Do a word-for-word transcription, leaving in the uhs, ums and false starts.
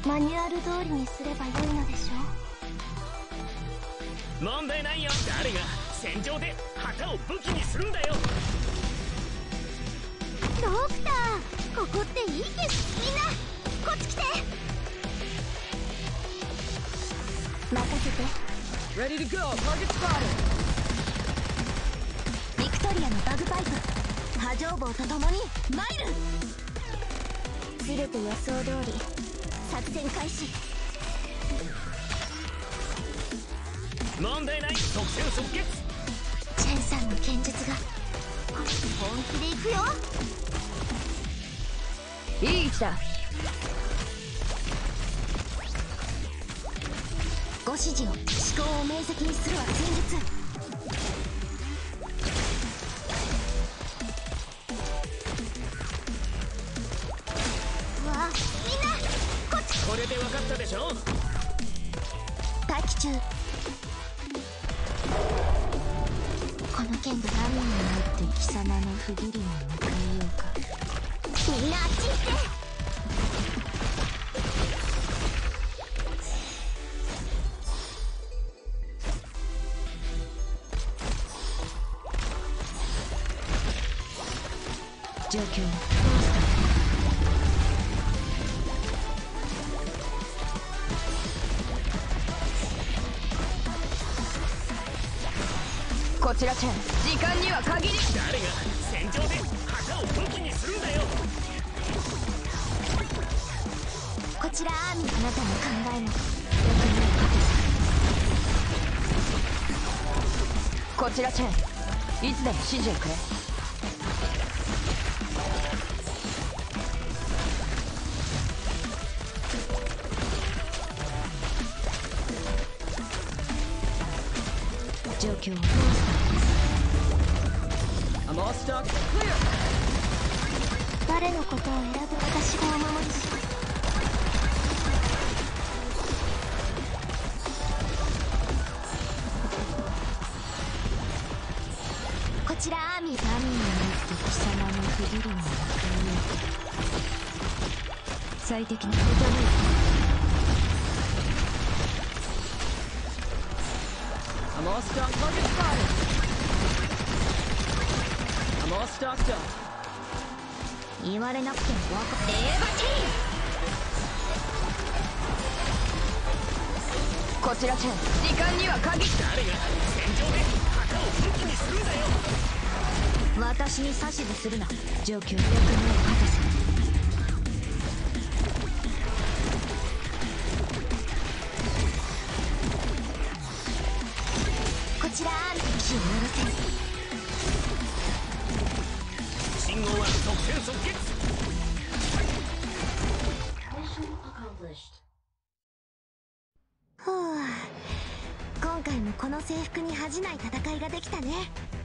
マニュアル通りにすればよいのでしょう。 問題ないよ。誰が戦場で旗を武器にするんだよ。 ドクター、ここっていい景色。みんなこっち来て。任せて。 Ready to go. Target spotted. ビクトリアのバグパイプ波状棒と共にマイル。全て予想通り作戦開始。 問題ない。特戦即決。 チェンさんの剣術が本気でいくよ。 いい位置だ。 ご指示を思考を明晰にするは戦術。うわ、みんなこっち。 これで分かったでしょ。 待機中。この剣で何になって貴様の不義理を迎えようか。みんなあっち行って。 状況どうした？こちらチェン、時間には限り。 誰が戦場で旗を武器にするんだよ。 こちらアーミー。あなたの考えもよくこちらチェン、いつでも指示をくれ。状況をどうした？ I'm all stocked. Clear. 誰のことを選ぶ私がお守りし。こちらアーミー。 何になって貴様の不義理に迎えようか。最適なことに。I'm all stocked. Target spotted. I'm all stocked up. 言われなくても分かって。エーバティこちらチェン、時間には限り。 誰が戦場で旗を武器にするんだよ。 私に指図するな。 状況、役目を果たせ。 こちらアーミー。気を下ろせ。 信号は特戦即決。 ふう、今回もこの制服に恥じない戦いができたね。